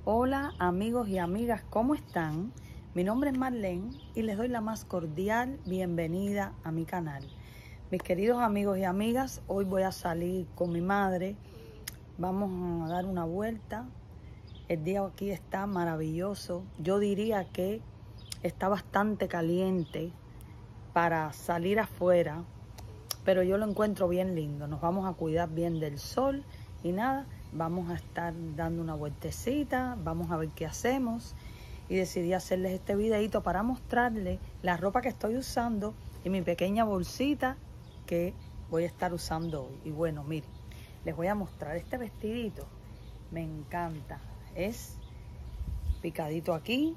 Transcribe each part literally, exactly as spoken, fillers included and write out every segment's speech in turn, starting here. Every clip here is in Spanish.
Hola amigos y amigas, ¿cómo están? Mi nombre es Marlene y les doy la más cordial bienvenida a mi canal. Mis queridos amigos y amigas, hoy voy a salir con mi madre. Vamos a dar una vuelta. El día aquí está maravilloso. Yo diría que está bastante caliente para salir afuera, pero yo lo encuentro bien lindo. Nos vamos a cuidar bien del sol y nada, vamos a estar dando una vueltecita, vamos a ver qué hacemos. Y decidí hacerles este videito para mostrarles la ropa que estoy usando y mi pequeña bolsita que voy a estar usando hoy. Y bueno, miren, les voy a mostrar este vestidito. Me encanta. Es picadito aquí,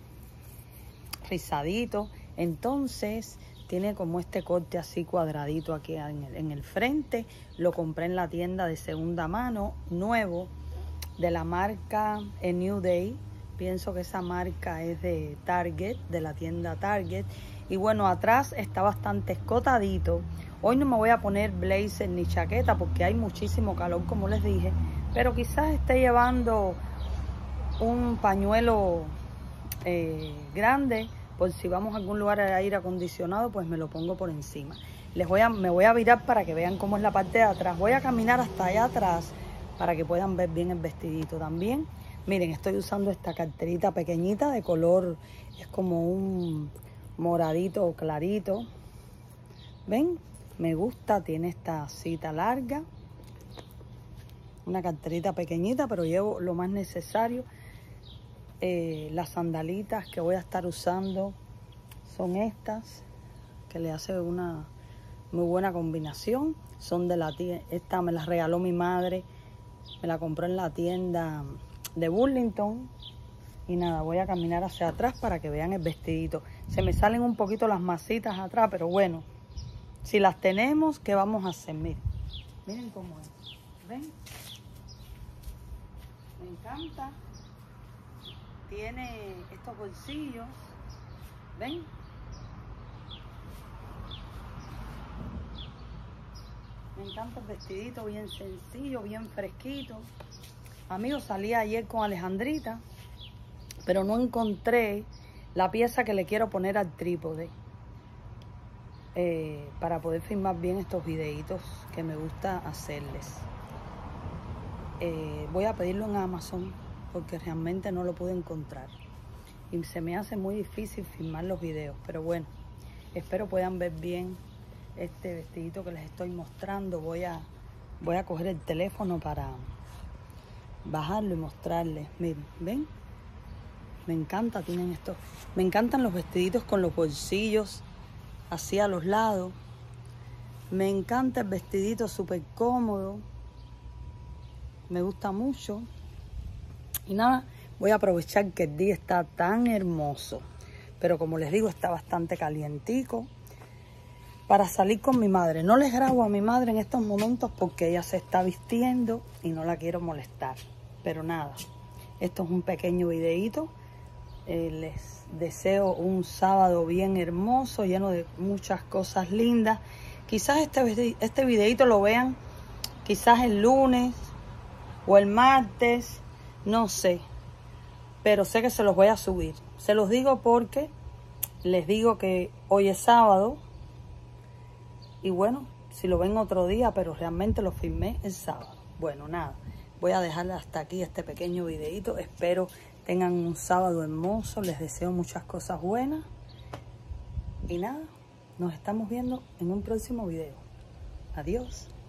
rizadito. Entonces tiene como este corte así cuadradito aquí en el, en el frente. Lo compré en la tienda de segunda mano, nuevo, de la marca A New Day. Pienso que esa marca es de Target, de la tienda Target. Y bueno, atrás está bastante escotadito. Hoy no me voy a poner blazer ni chaqueta porque hay muchísimo calor, como les dije. Pero quizás esté llevando un pañuelo eh, grande, por si vamos a algún lugar a aire acondicionado, pues me lo pongo por encima. Les voy a, me voy a virar para que vean cómo es la parte de atrás. Voy a caminar hasta allá atrás para que puedan ver bien el vestidito también. Miren, estoy usando esta carterita pequeñita de color, es como un moradito clarito. ¿Ven? Me gusta, tiene esta cita larga. Una carterita pequeñita, pero llevo lo más necesario. Eh, las sandalitas que voy a estar usando son estas, que le hace una muy buena combinación. Son de la tienda, esta me las regaló mi madre, me la compró en la tienda de Burlington. Y nada, voy a caminar hacia atrás para que vean el vestidito. Se me salen un poquito las masitas atrás, pero bueno, si las tenemos, ¿qué vamos a hacer? Miren, miren cómo es. ¿Ven? Me encanta. Tiene estos bolsillos, ¿ven? Me encanta el vestidito, bien sencillo, bien fresquito. Amigos, salí ayer con Alejandrita, pero no encontré la pieza que le quiero poner al trípode eh, para poder filmar bien estos videitos que me gusta hacerles. Eh, voy a pedirlo en Amazon, porque realmente no lo pude encontrar y se me hace muy difícil filmar los videos, pero bueno, espero puedan ver bien este vestidito que les estoy mostrando. Voy a, voy a coger el teléfono para bajarlo y mostrarles. Miren, ¿ven? Me encanta, tienen estos, me encantan los vestiditos con los bolsillos así a los lados. Me encanta el vestidito, súper cómodo, me gusta mucho. Y nada, voy a aprovechar que el día está tan hermoso, pero como les digo, está bastante calientico, para salir con mi madre. No les grabo a mi madre en estos momentos porque ella se está vistiendo y no la quiero molestar. Pero nada, esto es un pequeño videíto. Eh, les deseo un sábado bien hermoso, lleno de muchas cosas lindas. Quizás este, este videíto lo vean quizás el lunes o el martes. No sé, pero sé que se los voy a subir. Se los digo porque les digo que hoy es sábado. Y bueno, si lo ven otro día, pero realmente lo filmé el sábado. Bueno, nada, voy a dejarle hasta aquí este pequeño videito. Espero tengan un sábado hermoso. Les deseo muchas cosas buenas. Y nada, nos estamos viendo en un próximo video. Adiós.